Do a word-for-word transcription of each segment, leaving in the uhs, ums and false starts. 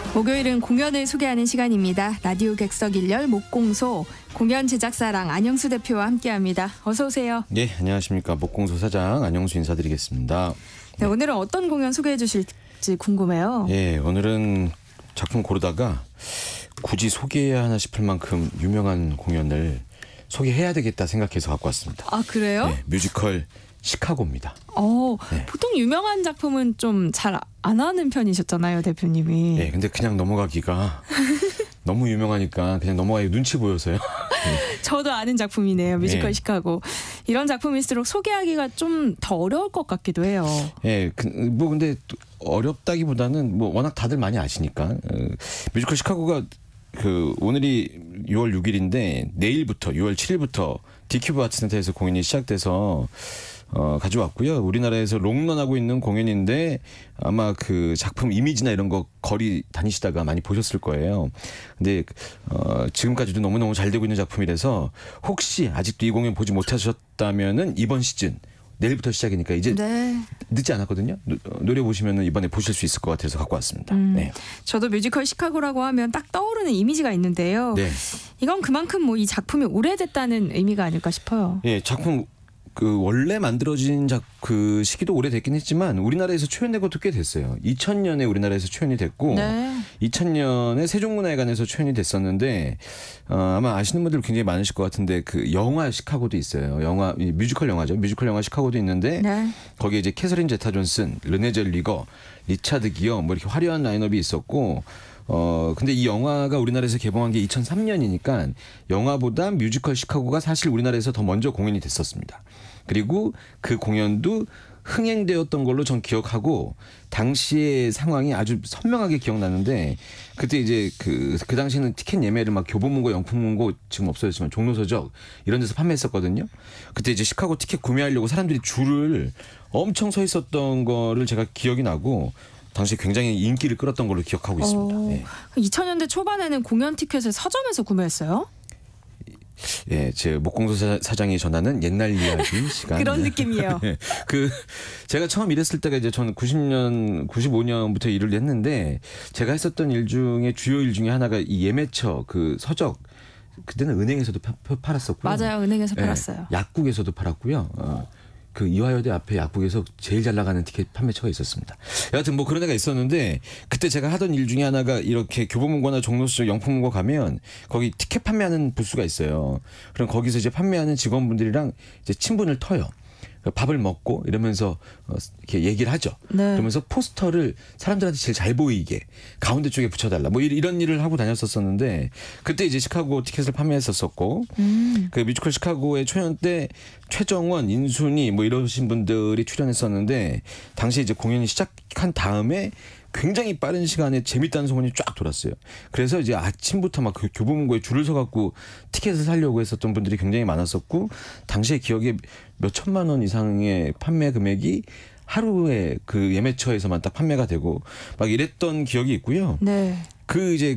목요일은 공연을 소개하는 시간입니다. 라디오 객석 일열 목공소 공연 제작사랑 안영수 대표와 함께합니다. 어서 오세요. 네, 안녕하십니까. 목공소 사장 안영수 인사드리겠습니다. 네, 오늘은 어떤 공연 소개해 주실지 궁금해요. 예, 오늘은 작품 고르다가 굳이 소개해야 하나 싶을 만큼 유명한 공연을 소개해야 되겠다 생각해서 갖고 왔습니다. 아, 그래요? 네, 뮤지컬 시카고입니다. 어, 네. 보통 유명한 작품은 좀 잘 안 하는 편이셨잖아요, 대표님이. 네, 근데 그냥 넘어가기가 너무 유명하니까 그냥 넘어가기 눈치 보여서요. 네. 저도 아는 작품이네요, 뮤지컬 네. 시카고. 이런 작품일수록 소개하기가 좀 더 어려울 것 같기도 해요. 예, 그, 뭐 근데 어렵다기보다는 뭐 워낙 다들 많이 아시니까 어, 뮤지컬 시카고가 그 오늘이 유월 육일인데 내일부터 유월 칠일부터 디큐브 아트센터에서 공연이 시작돼서 어, 가져왔고요. 우리나라에서 롱런하고 있는 공연인데 아마 그 작품 이미지나 이런 거 거리 다니시다가 많이 보셨을 거예요. 근데 어, 지금까지도 너무너무 잘 되고 있는 작품이라서 혹시 아직도 이 공연 보지 못하셨다면은 이번 시즌 내일부터 시작이니까 이제 네. 늦지 않았거든요. 노래 보시면 이번에 보실 수 있을 것 같아서 갖고 왔습니다. 음, 네. 저도 뮤지컬 시카고라고 하면 딱 떠오르는 이미지가 있는데요. 네. 이건 그만큼 뭐 이 작품이 오래됐다는 의미가 아닐까 싶어요. 예, 작품 그 원래 만들어진 작 그 시기도 오래됐긴 했지만 우리나라에서 초연된 것도 꽤 됐어요. 이천 년에 우리나라에서 초연이 됐고 네. 이천 년에 세종문화회관에서 초연이 됐었는데 어, 아마 아시는 분들 굉장히 많으실 것 같은데 그 영화 시카고도 있어요. 영화 뮤지컬 영화죠. 뮤지컬 영화 시카고도 있는데 네. 거기에 이제 캐서린 제타 존슨, 르네 젤리거, 리차드 기어 뭐 이렇게 화려한 라인업이 있었고. 어 근데 이 영화가 우리나라에서 개봉한 게 이천삼 년이니까 영화보다 뮤지컬 시카고가 사실 우리나라에서 더 먼저 공연이 됐었습니다. 그리고 그 공연도 흥행되었던 걸로 전 기억하고 당시의 상황이 아주 선명하게 기억나는데 그때 이제 그, 그 당시에는 티켓 예매를 막 교보문고, 영풍문고 지금 없어졌지만 종로서적 이런 데서 판매했었거든요. 그때 이제 시카고 티켓 구매하려고 사람들이 줄을 엄청 서 있었던 거를 제가 기억이 나고 당시 굉장히 인기를 끌었던 걸로 기억하고 있습니다. 어, 예. 이천 년대 초반에는 공연 티켓을 서점에서 구매했어요? 예, 제 목공소 사장이 전하는 옛날 이야기 시간. 그런 느낌이에요. 예, 그 제가 처음 일했을 때가 이제 저는 구십 년, 구십오 년부터 일을 했는데 제가 했었던 일 중에 주요 일 중에 하나가 이 예매처 그 서적. 그때는 은행에서도 파, 팔았었고요. 맞아요, 은행에서 예, 팔았어요. 약국에서도 팔았고요. 어. 그 이화여대 앞에 약국에서 제일 잘 나가는 티켓 판매처가 있었습니다. 여하튼 뭐 그런 애가 있었는데 그때 제가 하던 일 중에 하나가 이렇게 교보문고나 종로서적, 영풍문고 가면 거기 티켓 판매하는 부스가 있어요. 그럼 거기서 이제 판매하는 직원분들이랑 이제 친분을 터요. 밥을 먹고 이러면서 이렇게 얘기를 하죠. 네. 그러면서 포스터를 사람들한테 제일 잘 보이게 가운데 쪽에 붙여달라. 뭐 이런 일을 하고 다녔었었는데 그때 이제 시카고 티켓을 판매했었었고 음. 그 뮤지컬 시카고의 초연 때 최정원, 인순이 뭐 이러신 분들이 출연했었는데 당시 이제 공연이 시작한 다음에 굉장히 빠른 시간에 재밌다는 소문이 쫙 돌았어요. 그래서 이제 아침부터 막 교보문고에 줄을 서갖고 티켓을 사려고 했었던 분들이 굉장히 많았었고 당시에 기억에 몇 천만 원 이상의 판매 금액이 하루에 그 예매처에서만 딱 판매가 되고 막 이랬던 기억이 있고요. 네. 그 이제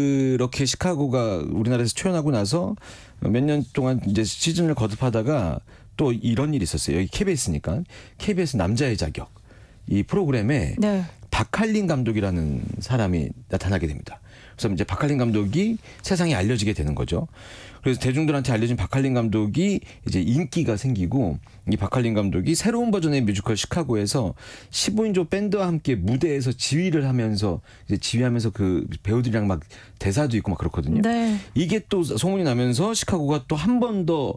그렇게 시카고가 우리나라에서 초연하고 나서 몇 년 동안 이제 시즌을 거듭하다가 또 이런 일이 있었어요. 여기 케이비에스니까 케이비에스 남자의 자격 이 프로그램에 네. 박할린 감독이라는 사람이 나타나게 됩니다. 그래서 이제 박할린 감독이 세상에 알려지게 되는 거죠. 그래서 대중들한테 알려진 박할린 감독이 이제 인기가 생기고 이 박할린 감독이 새로운 버전의 뮤지컬 시카고에서 십오 인조 밴드와 함께 무대에서 지휘를 하면서 이제 지휘하면서 그 배우들이랑 막 대사도 있고 막 그렇거든요. 네. 이게 또 소문이 나면서 시카고가 또 한 번 더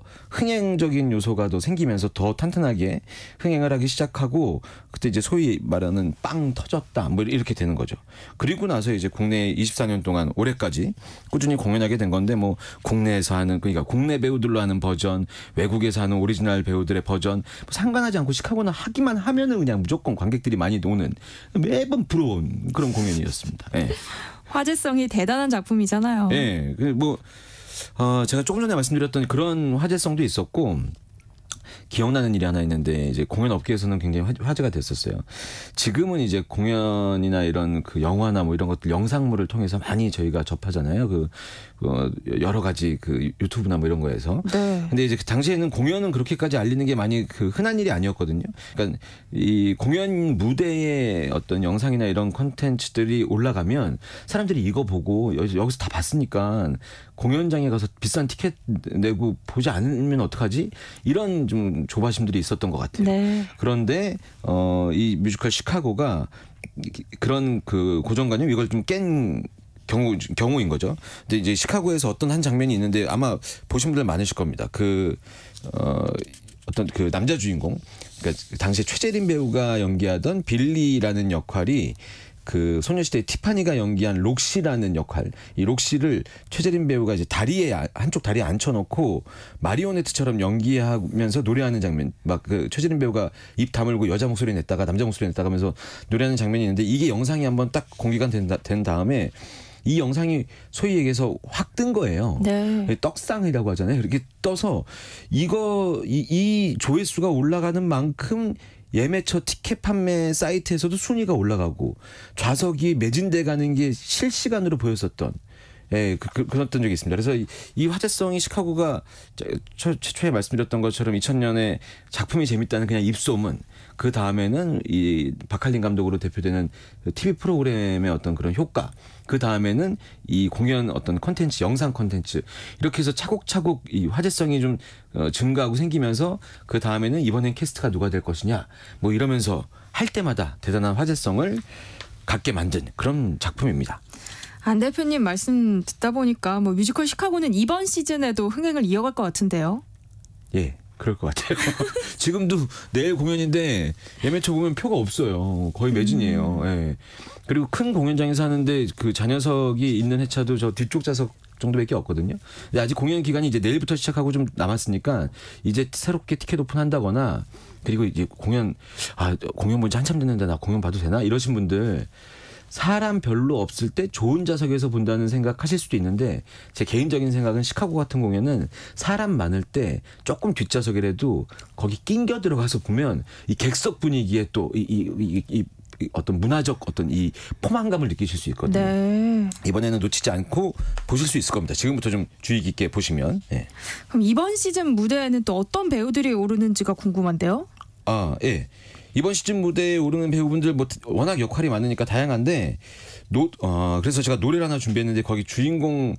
흥행적인 요소가 더 생기면서 더 탄탄하게 흥행을 하기 시작하고 그때 이제 소위 말하는 빵 터졌다 뭐 이렇게 되는 거죠. 그리고 나서 이제 국내 이십사 년 동안 올해까지 꾸준히 공연하게 된 건데 뭐 국내에서 하는 그러니까 국내 배우들로 하는 버전, 외국에서 하는 오리지널 배우들의 버전 뭐 상관하지 않고 시카고는 하기만 하면은 그냥 무조건 관객들이 많이 오는 매번 부러운 그런 공연이었습니다. 예. 화제성이 대단한 작품이잖아요. 예. 그 뭐 어, 제가 조금 전에 말씀드렸던 그런 화제성도 있었고 기억나는 일이 하나 있는데 이제 공연 업계에서는 굉장히 화제가 됐었어요. 지금은 이제 공연이나 이런 그 영화나 뭐 이런 것들 영상물을 통해서 많이 저희가 접하잖아요. 그 어, 여러 가지 그 유튜브나 뭐 이런 거에서. 네. 근데 이제 그 당시에는 공연은 그렇게까지 알리는 게 많이 그 흔한 일이 아니었거든요. 그러니까 이 공연 무대에 어떤 영상이나 이런 콘텐츠들이 올라가면 사람들이 이거 보고 여기서 다 봤으니까 공연장에 가서 비싼 티켓 내고 보지 않으면 어떡하지? 이런 좀 조바심들이 있었던 것 같아요. 네. 그런데 어, 이 뮤지컬 시카고가 그런 그 고정관념 이걸 좀 깬 경우 경우인 거죠. 근데 이제 시카고에서 어떤 한 장면이 있는데 아마 보신 분들 많으실 겁니다. 그 어, 어떤 그 남자 주인공, 그러니까 당시에 최재림 배우가 연기하던 빌리라는 역할이 그 소녀시대 티파니가 연기한 록시라는 역할, 이 록시를 최재림 배우가 이제 다리에 한쪽 다리에 앉혀놓고 마리오네트처럼 연기하면서 노래하는 장면, 막 그 최재림 배우가 입 다물고 여자 목소리 냈다가 남자 목소리 냈다가 하면서 노래하는 장면이 있는데 이게 영상이 한번 딱 공개가 된, 된 다음에 이 영상이 소위 얘기해서 확 뜬 거예요. 네. 떡상이라고 하잖아요. 이렇게 떠서 이거 이, 이 조회수가 올라가는 만큼 예매처 티켓 판매 사이트에서도 순위가 올라가고 좌석이 매진돼 가는 게 실시간으로 보였었던 예, 그, 그, 그랬던 적이 있습니다. 그래서 이, 이 화제성이 시카고가 최초에 말씀드렸던 것처럼 이천 년에 작품이 재밌다는 그냥 입소문, 그 다음에는 이 박할린 감독으로 대표되는 티비 프로그램의 어떤 그런 효과, 그 다음에는 이 공연 어떤 콘텐츠, 영상 콘텐츠, 이렇게 해서 차곡차곡 이 화제성이 좀 어, 증가하고 생기면서 그 다음에는 이번엔 캐스트가 누가 될 것이냐 뭐 이러면서 할 때마다 대단한 화제성을 갖게 만든 그런 작품입니다. 안 대표님 말씀 듣다 보니까 뭐 뮤지컬 시카고는 이번 시즌에도 흥행을 이어갈 것 같은데요. 예, 그럴 것 같아요. 지금도 내일 공연인데 예매처 보면 표가 없어요. 거의 매진이에요. 음. 예. 그리고 큰 공연장에서 하는데 그 좌녀석이 있는 회차도 저 뒤쪽 좌석 정도밖에 없거든요. 근데 아직 공연 기간이 이제 내일부터 시작하고 좀 남았으니까 이제 새롭게 티켓 오픈한다거나 그리고 이제 공연 아 공연 본지 한참 됐는데 나 공연 봐도 되나 이러신 분들. 사람 별로 없을 때 좋은 좌석에서 본다는 생각하실 수도 있는데 제 개인적인 생각은 시카고 같은 공연은 사람 많을 때 조금 뒷좌석이라도 거기 낑겨 들어가서 보면 이 객석 분위기에 또 이 이 이 이 이 어떤 문화적 어떤 이 포만감을 느끼실 수 있거든요. 네. 이번에는 놓치지 않고 보실 수 있을 겁니다. 지금부터 좀 주의 깊게 보시면. 네. 그럼 이번 시즌 무대에는 또 어떤 배우들이 오르는지가 궁금한데요. 아, 예. 이번 시즌 무대에 오르는 배우분들 뭐 워낙 역할이 많으니까 다양한데 노, 어, 그래서 제가 노래를 하나 준비했는데 거기 주인공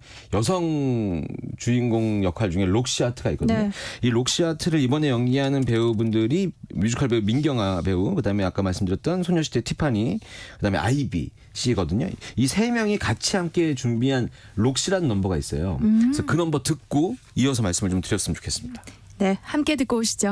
여성 주인공 역할 중에 록시아트가 있거든요. 네. 이 록시아트를 이번에 연기하는 배우분들이 뮤지컬 배우 민경아 배우, 그다음에 아까 말씀드렸던 소녀시대 티파니, 그다음에 아이비 씨거든요. 이 세 명이 같이 함께 준비한 록시라는 넘버가 있어요. 음. 그래서 그 넘버 듣고 이어서 말씀을 좀 드렸으면 좋겠습니다. 네, 함께 듣고 오시죠.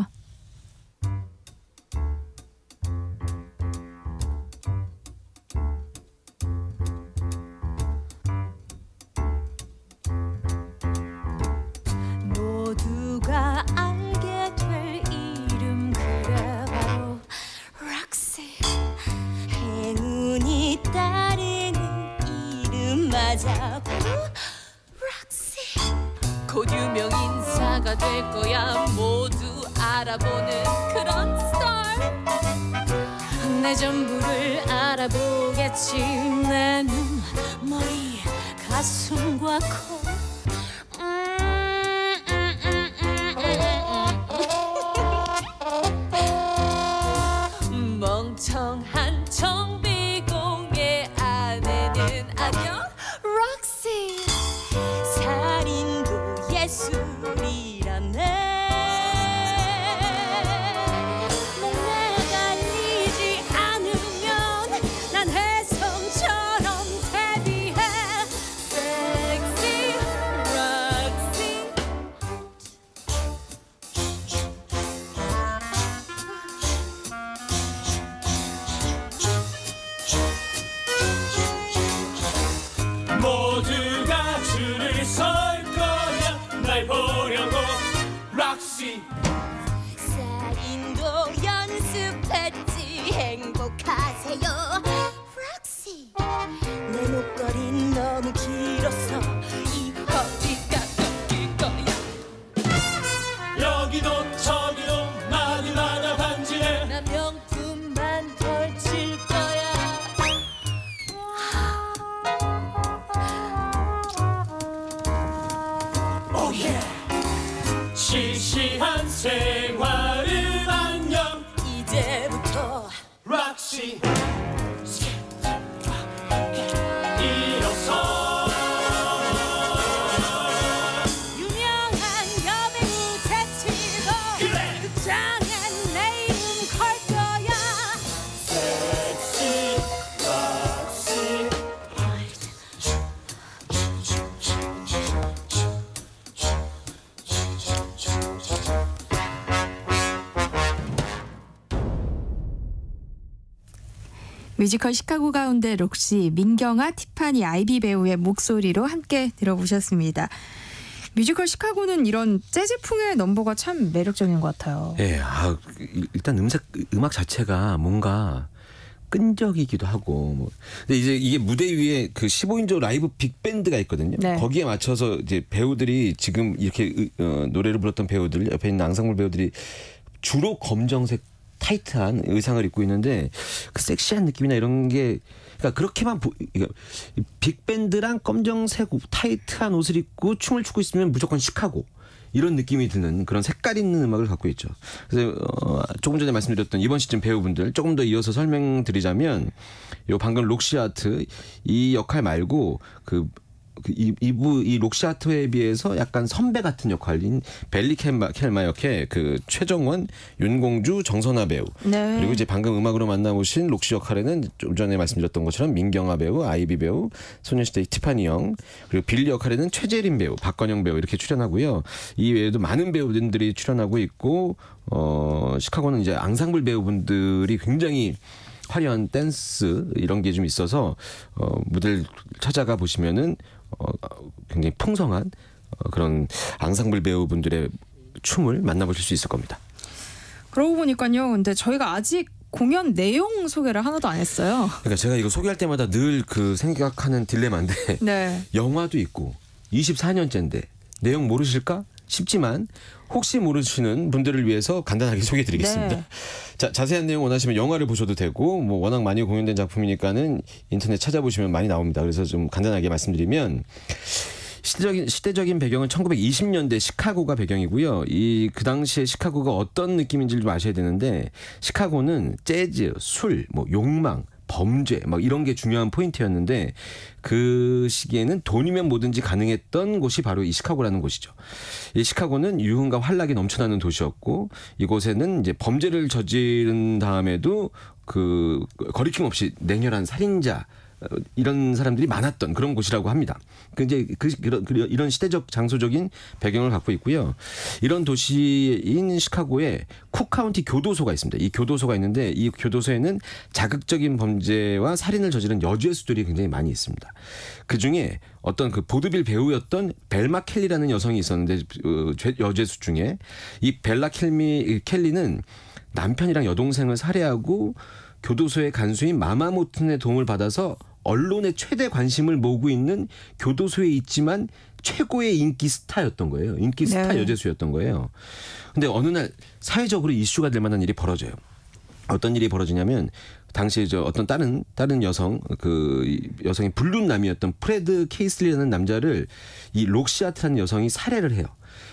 알게 될 이름 그래 바로 록시. 행운이 따르는 이름 맞아 록시. 곧 유명 인사가 될 거야. 모두 알아보는 그런 스타. 내 전부를 알아보겠지. 내 눈, 머리, 가슴과 코. 멍청한 정비공의 아내는 안녕 록시. 살인도 예술이라네. 넌 내가 알리지 않으면 난 혜성처럼 데뷔해. 섹시 록시. 모두가 줄을 설 거야. 날 보려고 록시. 살인도 연습했지. 행복하세요 록시. 내 목걸이는 너무 길어서 이 허리가 꺾일 거야. 여기도 저기도 뮤지컬 시카고 가운데 록시, 민경아, 티파니, 아이비 배우의 목소리로 함께 들어보셨습니다. 뮤지컬 시카고는 이런 재즈풍의 넘버가 참 매력적인 것 같아요. 예, 아, 일단 음색 음악 자체가 뭔가 끈적이기도 하고. 뭐. 근데 이제 이게 무대 위에 그 십오 인조 라이브 빅밴드가 있거든요. 네. 거기에 맞춰서 이제 배우들이 지금 이렇게 어, 노래를 불렀던 배우들, 옆에 있는 앙상블 배우들이 주로 검정색 타이트한 의상을 입고 있는데 그 섹시한 느낌이나 이런 게 그러니까 그렇게만 보, 빅밴드랑 검정색 타이트한 옷을 입고 춤을 추고 있으면 무조건 시카고 이런 느낌이 드는 그런 색깔 있는 음악을 갖고 있죠. 그래서 어, 조금 전에 말씀드렸던 이번 시즌 배우분들 조금 더 이어서 설명드리자면 요 방금 록시아트 이 역할 말고 그 그 이, 이부 이 록시아트에 비해서 약간 선배 같은 역할인 벨리 켈마, 켈마 역의 그 최정원, 윤공주, 정선아 배우 네. 그리고 이제 방금 음악으로 만나보신 록시 역할에는 좀 전에 말씀드렸던 것처럼 민경아 배우, 아이비 배우, 소녀시대 티파니 영 그리고 빌리 역할에는 최재림 배우, 박건영 배우 이렇게 출연하고요. 이 외에도 많은 배우들이 출연하고 있고 어, 시카고는 이제 앙상블 배우분들이 굉장히 화려한 댄스 이런 게 좀 있어서 어, 무대를 찾아가 보시면은 어, 굉장히 풍성한 어, 그런 앙상블 배우분들의 춤을 만나보실 수 있을 겁니다. 그러고 보니까요. 근데 저희가 아직 공연 내용 소개를 하나도 안 했어요. 그러니까 제가 이거 소개할 때마다 늘 그 생각하는 딜레마인데 네. 영화도 있고 이십사 년째인데 내용 모르실까? 싶지만 혹시 모르시는 분들을 위해서 간단하게 소개해드리겠습니다. 네. 자, 자세한 내용 원하시면 영화를 보셔도 되고 뭐 워낙 많이 공연된 작품이니까는 인터넷 찾아보시면 많이 나옵니다. 그래서 좀 간단하게 말씀드리면 시대적인 시대적인 배경은 천구백이십 년대 시카고가 배경이고요. 이 그 당시에 시카고가 어떤 느낌인지를 좀 아셔야 되는데 시카고는 재즈, 술, 뭐 욕망 범죄 막 이런 게 중요한 포인트였는데 그 시기에는 돈이면 뭐든지 가능했던 곳이 바로 이 시카고라는 곳이죠. 이 시카고는 유흥과 활락이 넘쳐나는 도시였고 이곳에는 이제 범죄를 저지른 다음에도 그 거리낌 없이 냉혈한 살인자 이런 사람들이 많았던 그런 곳이라고 합니다. 그 이제 그 이런, 이런 시대적 장소적인 배경을 갖고 있고요. 이런 도시인 시카고에 쿡 카운티 교도소가 있습니다. 이 교도소가 있는데 이 교도소에는 자극적인 범죄와 살인을 저지른 여죄수들이 굉장히 많이 있습니다. 그 중에 어떤 그 보드빌 배우였던 벨마 켈리라는 여성이 있었는데 여죄수 중에 이 벨라 켈미 켈리는 남편이랑 여동생을 살해하고 교도소의 간수인 마마모튼의 도움을 받아서 언론의 최대 관심을 모으고 있는 교도소에 있지만 최고의 인기 스타였던 거예요. 인기 스타 네. 여죄수였던 거예요. 근데 어느 날 사회적으로 이슈가 될 만한 일이 벌어져요. 어떤 일이 벌어지냐면 당시에 저 어떤 다른 다른 여성 그 여성이 불륜남이었던 프레드 케이슬리라는 남자를 이 록시아트라는 여성이 살해를 해요.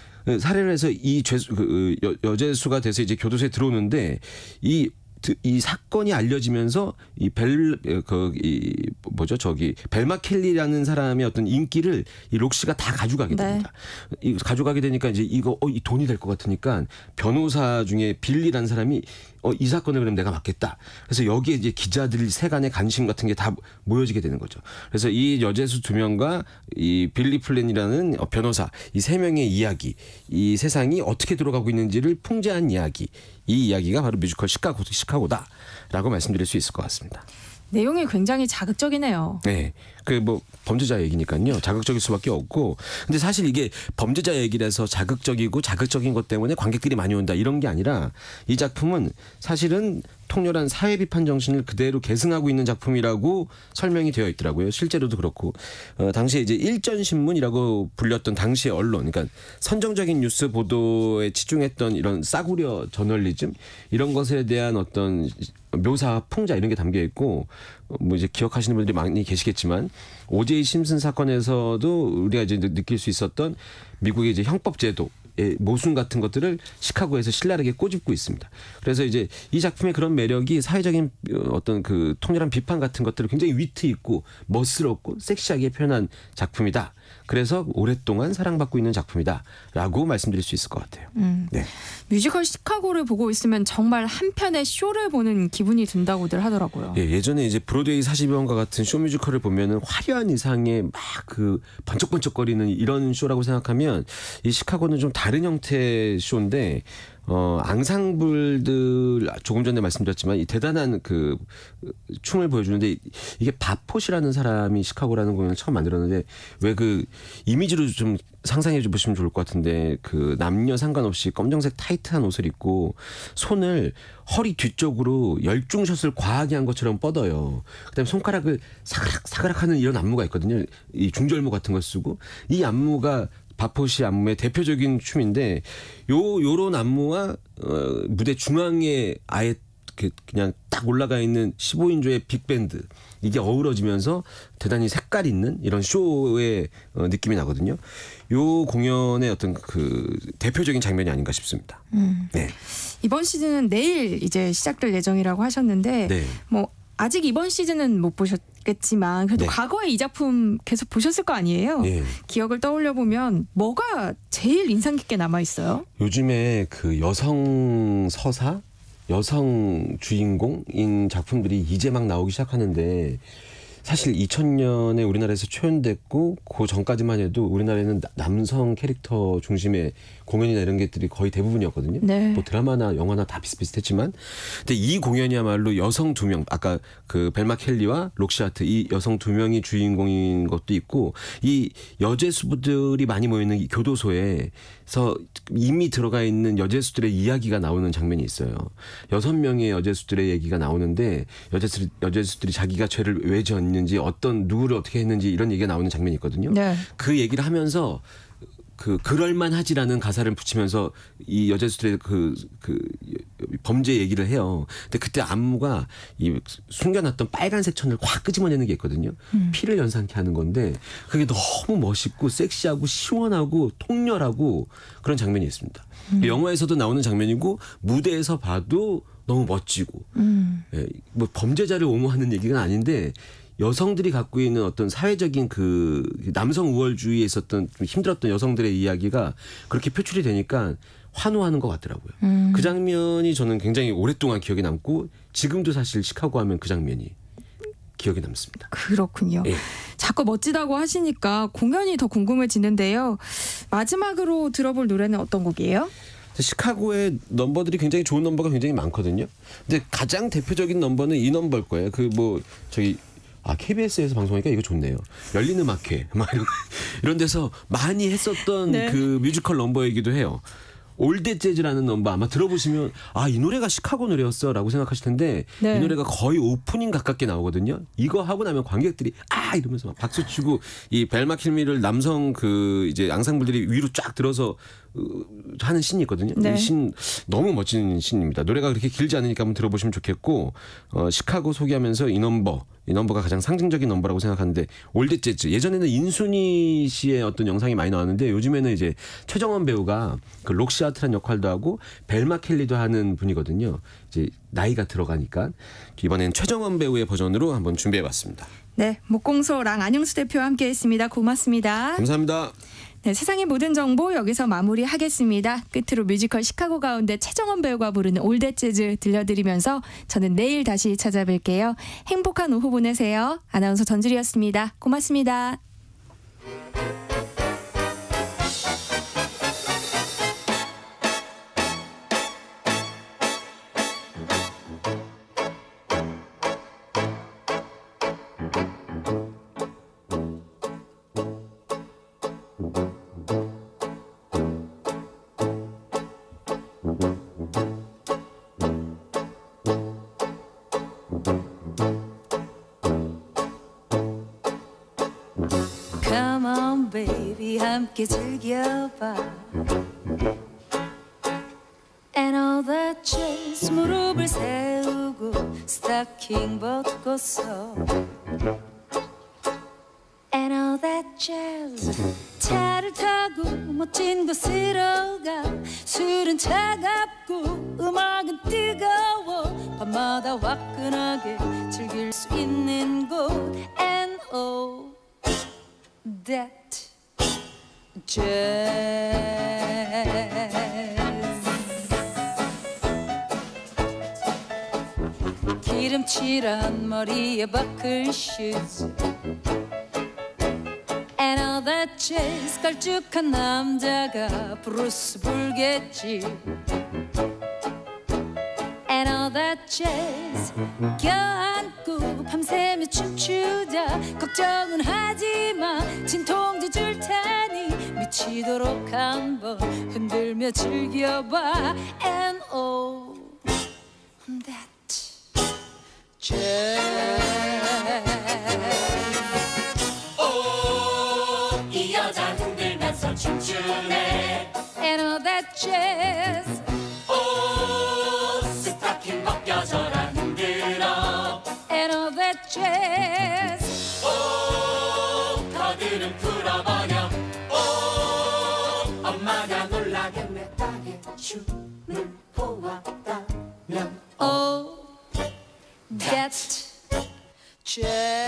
살해를 해서 이 죄수 그 여, 여죄수가 돼서 이제 교도소에 들어오는데 이 이 사건이 알려지면서 이 벨 그 이 뭐죠 저기 벨마 켈리라는 사람의 어떤 인기를 이 록시가 다 가져가게 됩니다. 네. 이 가져가게 되니까 이제 이거 어, 이 돈이 될 것 같으니까 변호사 중에 빌리라는 사람이 어, 이 사건을 그럼 내가 맡겠다. 그래서 여기에 이제 기자들 세간의 관심 같은 게 다 모여지게 되는 거죠. 그래서 이 여죄수 두 명과 이 빌리 플랜이라는 변호사 이 세 명의 이야기, 이 세상이 어떻게 돌아가고 있는지를 풍자한 이야기. 이 이야기가 바로 뮤지컬 시카고, 시카고다라고 말씀드릴 수 있을 것 같습니다. 내용이 굉장히 자극적이네요. 네. 그 뭐 범죄자 얘기니까요. 자극적일 수밖에 없고. 근데 사실 이게 범죄자 얘기라서 자극적이고 자극적인 것 때문에 관객들이 많이 온다 이런 게 아니라 이 작품은 사실은 통렬한 사회 비판 정신을 그대로 계승하고 있는 작품이라고 설명이 되어 있더라고요. 실제로도 그렇고. 어, 당시에 이제 일전신문이라고 불렸던 당시의 언론, 그러니까 선정적인 뉴스 보도에 치중했던 이런 싸구려 저널리즘 이런 것에 대한 어떤 묘사, 풍자 이런 게 담겨 있고 뭐 이제 기억하시는 분들이 많이 계시겠지만 오제이 심슨 사건에서도 우리가 이제 느낄 수 있었던 미국의 이제 형법 제도 모순 같은 것들을 시카고에서 신랄하게 꼬집고 있습니다. 그래서 이제 이 작품의 그런 매력이 사회적인 어떤 그 통렬한 비판 같은 것들을 굉장히 위트 있고 멋스럽고 섹시하게 표현한 작품이다. 그래서 오랫동안 사랑받고 있는 작품이다라고 말씀드릴 수 있을 것 같아요. 음. 네. 뮤지컬 시카고를 보고 있으면 정말 한 편의 쇼를 보는 기분이 든다고들 하더라고요. 예, 예전에 이제 브로드웨이 사십여 원과 같은 쇼 뮤지컬을 보면은 화려한 의상에 막 그 번쩍번쩍거리는 이런 쇼라고 생각하면 이 시카고는 좀 다른 형태의 쇼인데 어, 앙상블들 조금 전에 말씀드렸지만 이 대단한 그 춤을 보여주는데 이게 바포시라는 사람이 시카고라는 공연을 처음 만들었는데 왜 그 이미지로 좀 상상해 보시면 좋을 것 같은데 그 남녀 상관없이 검정색 타이트한 옷을 입고 손을 허리 뒤쪽으로 열중샷을 과하게 한 것처럼 뻗어요. 그다음에 손가락을 사그락 사그락 하는 이런 안무가 있거든요. 이 중절모 같은 걸 쓰고 이 안무가 바포시 안무의 대표적인 춤인데 요 요런 안무와 어, 무대 중앙에 아예 그 그냥 딱 올라가 있는 십오 인조의 빅밴드 이게 어우러지면서 대단히 색깔 있는 이런 쇼의 어, 느낌이 나거든요. 요 공연의 어떤 그 대표적인 장면이 아닌가 싶습니다. 음. 네. 이번 시즌은 내일 이제 시작될 예정이라고 하셨는데 네. 뭐 아직 이번 시즌은 못 보셨겠지만 그래도 네. 과거에 이 작품 계속 보셨을 거 아니에요? 예. 기억을 떠올려 보면 뭐가 제일 인상 깊게 남아 있어요? 요즘에 그 여성 서사, 여성 주인공인 작품들이 이제 막 나오기 시작하는데 사실 이천 년에 우리나라에서 초연됐고 그 전까지만 해도 우리나라에는 나- 남성 캐릭터 중심의 공연이나 이런 것들이 거의 대부분이었거든요. 네. 뭐 드라마나 영화나 다 비슷비슷했지만 근데 이 공연이야말로 여성 두 명 아까 그 벨마 켈리와 록시아트 이 여성 두 명이 주인공인 것도 있고 이 여제수들이 많이 모여있는 이 교도소에서 이미 들어가 있는 여제수들의 이야기가 나오는 장면이 있어요. 여섯 명의 여제수들의 얘기가 나오는데 여제수, 여제수들이 자기가 죄를 왜 지었는지 어떤 누구를 어떻게 했는지 이런 얘기가 나오는 장면이 있거든요. 네. 그 얘기를 하면서 그 그럴만하지라는 가사를 붙이면서 이 여자수들의 그, 그 범죄 얘기를 해요. 근데 그때 안무가 이 숨겨놨던 빨간색 천을 확 끄집어내는 게 있거든요. 음. 피를 연상케 하는 건데 그게 너무 멋있고 섹시하고 시원하고 통렬하고 그런 장면이 있습니다. 음. 영화에서도 나오는 장면이고 무대에서 봐도 너무 멋지고 음. 예, 뭐 범죄자를 옹호하는 얘기가 아닌데 여성들이 갖고 있는 어떤 사회적인 그 남성 우월주의에 있었던 좀 힘들었던 여성들의 이야기가 그렇게 표출이 되니까 환호하는 것 같더라고요. 음. 그 장면이 저는 굉장히 오랫동안 기억에 남고 지금도 사실 시카고 하면 그 장면이 기억에 남습니다. 그렇군요. 예. 자꾸 멋지다고 하시니까 공연이 더 궁금해지는데요. 마지막으로 들어볼 노래는 어떤 곡이에요? 시카고의 넘버들이 굉장히 좋은 넘버가 굉장히 많거든요. 근데 가장 대표적인 넘버는 이 넘버일 거예요. 그 뭐 저기 아 케이비에스에서 방송하니까 이거 좋네요. 열린 음악회 막 이런, 이런 데서 많이 했었던 네. 그 뮤지컬 넘버이기도 해요. 올댓 재즈라는 넘버 아마 들어보시면 아 이 노래가 시카고 노래였어라고 생각하실 텐데 네. 이 노래가 거의 오프닝 가깝게 나오거든요. 이거 하고 나면 관객들이 아 이러면서 막 박수 치고 이 벨마 킬미를 남성 그 이제 앙상블들이 위로 쫙 들어서 어, 하는 씬이 있거든요. 네. 이 씬 너무 멋진 씬입니다. 노래가 그렇게 길지 않으니까 한번 들어보시면 좋겠고 어, 시카고 소개하면서 이 넘버 이 넘버가 가장 상징적인 넘버라고 생각하는데 올댓 재즈 예전에는 인순이 씨의 어떤 영상이 많이 나왔는데 요즘에는 이제 최정원 배우가 그 록시아트란 역할도 하고 벨마 켈리도 하는 분이거든요. 이제 나이가 들어가니까 이번엔 최정원 배우의 버전으로 한번 준비해봤습니다. 네, 목공소랑 안영수 대표와 함께했습니다. 고맙습니다. 감사합니다. 네, 세상의 모든 정보 여기서 마무리하겠습니다. 끝으로 뮤지컬 시카고 가운데 최정원 배우가 부르는 올댓 재즈 들려드리면서 저는 내일 다시 찾아뵐게요. 행복한 오후 보내세요. 아나운서 전주리였습니다. 고맙습니다. Come on baby 함께 즐겨봐 And all the chase 무릎을 세우고 스타킹 벗고서 And all that jazz 차를 타고 멋진 곳으로 가 술은 차갑고 음악은 뜨거워 밤마다 화끈하게 즐길 수 있는 곳 And oh that jazz 기름칠한 머리에 버클 슈즈 And all that jazz 걸쭉한 남자가 브루스 불겠지 jazz 껴안고 밤새며 춤추자 걱정은 하지마 진통도 줄 테니 미치도록 한번 흔들며 즐겨봐 And oh that jazz 이 여자 흔들면서 춤추네 And oh that jazz 오 스타킹 벗겨져라 흔들어 And oh that jazz 오 커드는 풀어버려 오 엄마가 놀라겠네 딸의 춤을 보았다면 Oh that jazz